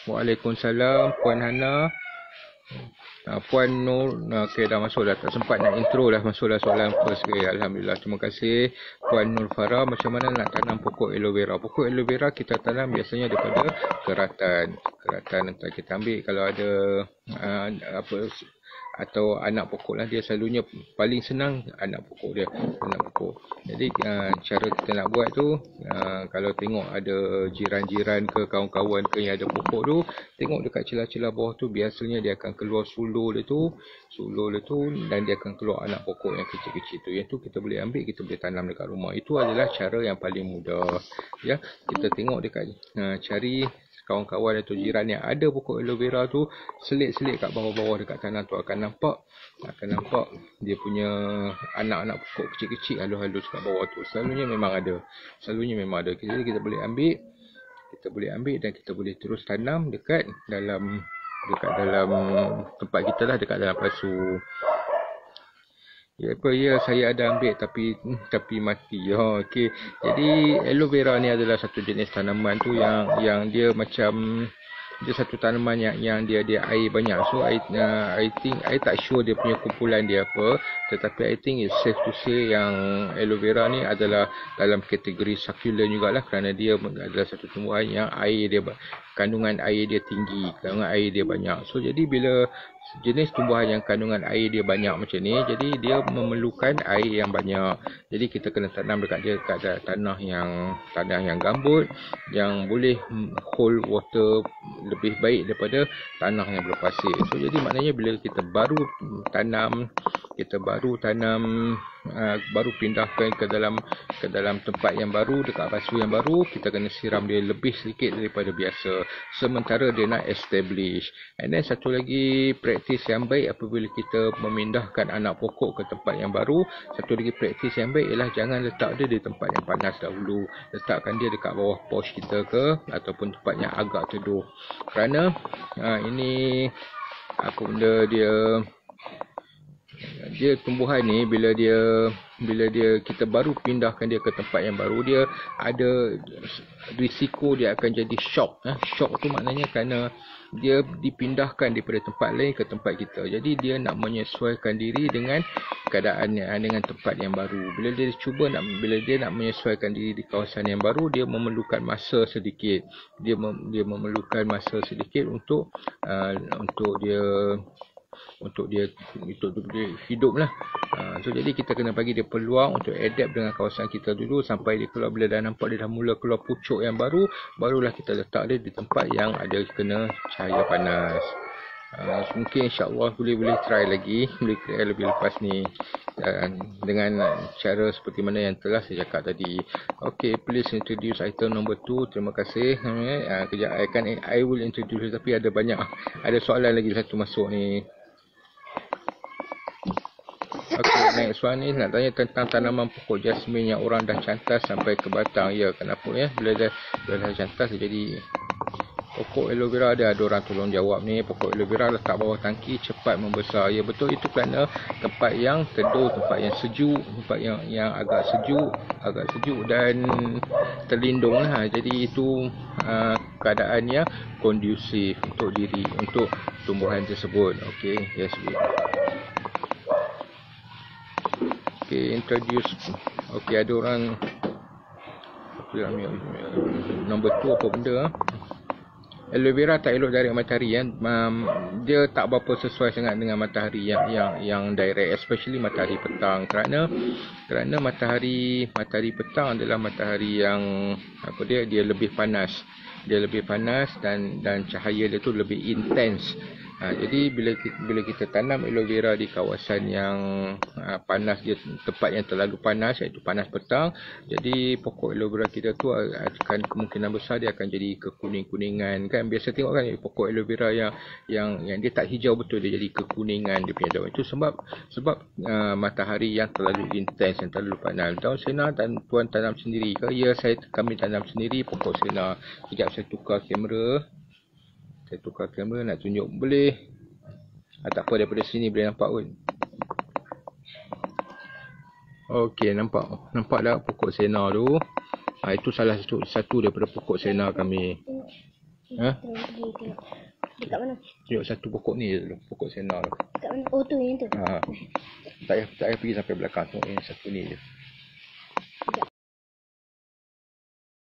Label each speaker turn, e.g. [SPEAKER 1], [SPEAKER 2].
[SPEAKER 1] Waalaikumsalam Puan Hana. Puan Nur, okey dah masuk dah. Tak sempat nak intro dah, masuk dah soalan first. Okay, Alhamdulillah. Terima kasih Puan Nur Farah. Macam mana nak tanam pokok aloe vera? Pokok aloe vera kita tanam biasanya daripada keratan. Keratan nanti kita ambil kalau ada apa atau anak pokok lah, dia selalunya paling senang anak pokok dia, anak pokok. Jadi cara kita nak buat tu, kalau tengok ada jiran-jiran ke kawan-kawan ke yang ada pokok tu, tengok dekat celah-celah bawah tu biasanya dia akan keluar sulur dia tu, dan dia akan keluar anak pokok yang kecil-kecil tu. Yang tu kita boleh ambil, kita boleh tanam dekat rumah. Itu adalah cara yang paling mudah. Ya, kita tengok dekat cari kawan-kawan atau jiran yang ada pokok aloe vera tu, selit-selit kat bawah-bawah dekat tanah tu, akan nampak dia punya anak-anak pokok kecil-kecil halus-halus kat bawah tu. Selalunya memang ada. Jadi kita boleh ambil dan kita boleh terus tanam dekat dalam tempat kita lah, dekat dalam pasu. Ya, saya ada ambil tapi mati. Okey. Jadi aloe vera ni adalah satu jenis tanaman tu yang dia macam dia satu tanaman yang dia air banyak. So I think I tak sure dia punya kumpulan dia apa, tetapi I think it's safe to say yang aloe vera ni adalah dalam kategori succulent jugalah, kerana dia adalah satu tumbuhan yang kandungan air dia tinggi, kandungan air dia banyak. So jadi bila jenis tumbuhan yang kandungan air dia banyak macam ni, jadi dia memerlukan air yang banyak. Jadi kita kena tanam dekat tanah yang gambut, yang boleh hold water lebih baik daripada tanah yang berpasir. So jadi maknanya bila kita baru pindahkan ke dalam tempat yang baru, dekat pasu yang baru, kita kena siram dia lebih sedikit daripada biasa, sementara dia nak establish. And then satu lagi praktis yang baik apabila kita memindahkan anak pokok ke tempat yang baru, satu lagi praktis yang baik ialah jangan letak dia di tempat yang panas dahulu. Letakkan dia dekat bawah porch kita ke, ataupun tempat yang agak teduh. Kerana ini apa benda, dia tumbuhan ni bila dia kita baru pindahkan dia ke tempat yang baru, dia ada risiko dia akan jadi shock. Shock tu maknanya kerana dia dipindahkan daripada tempat lain ke tempat kita. Jadi dia nak menyesuaikan diri dengan keadaannya, dengan tempat yang baru. Bila dia nak menyesuaikan diri di kawasan yang baru, dia memerlukan masa sedikit. Dia memerlukan masa sedikit untuk dia hidup lah. So jadi kita kena bagi dia peluang untuk adapt dengan kawasan kita dulu, sampai dia keluar. Bila dah nampak dia dah mula keluar pucuk yang baru, barulah kita letak dia di tempat yang ada kena cahaya panas. Mungkin insyaAllah boleh try lagi, boleh try lebih lepas ni, dengan cara seperti mana yang telah saya cakap tadi. Okay, please introduce item number 2. Terima kasih. Kejap, I will introduce, tapi ada soalan lagi satu masuk ni. Okay, next one ni nak tanya tentang tanaman pokok jasmin yang orang dah cantas sampai ke batang. Ya, kenapa ya? Bila dah cantas jadi pokok aloe vera, ada orang tolong jawab ni. Pokok aloe vera letak bawah tangki cepat membesar. Ya betul, itu kerana tempat yang teduh, tempat yang sejuk, tempat yang agak sejuk dan terlindung lah. Jadi itu keadaan yang kondusif untuk tumbuhan tersebut. Okay, yes. Okay, introduce. Okay, ada orang nombor 2 apa benda. Aloe vera tak elok direct matahari kan. Dia tak berapa sesuai sangat dengan matahari yang direct, especially matahari petang, kerana matahari petang adalah matahari yang dia lebih panas. Dan cahaya dia tu lebih intens. Jadi bila kita tanam aloe vera di kawasan yang panas, dia tempat yang terlalu panas, iaitu panas petang, jadi pokok aloe vera kita tu akan kemungkinan besar dia akan jadi kekuning-kuningan kan. Biasa tengok kan pokok aloe vera yang dia tak hijau betul, dia jadi kekuningan dia punya daun. Itu sebab matahari yang terlalu intens, yang terlalu panas. Daun sena tuan tanam sendiri ke? Ya, kami tanam sendiri pokok sena. Sekejap saya tukar kamera. Nak tunjuk boleh. Tak apa, daripada sini boleh nampak pun. Okey, nampak dah pokok sena tu. Itu salah satu daripada pokok sena kami. Ha?
[SPEAKER 2] Terus pergi tengok. Dekat mana?
[SPEAKER 1] Tengok satu pokok ni je dulu. Pokok senar tu.
[SPEAKER 2] Dekat mana? Oh tu yang tu.
[SPEAKER 1] Ha. Tak payah pergi sampai belakang. Tengok yang satu ni je.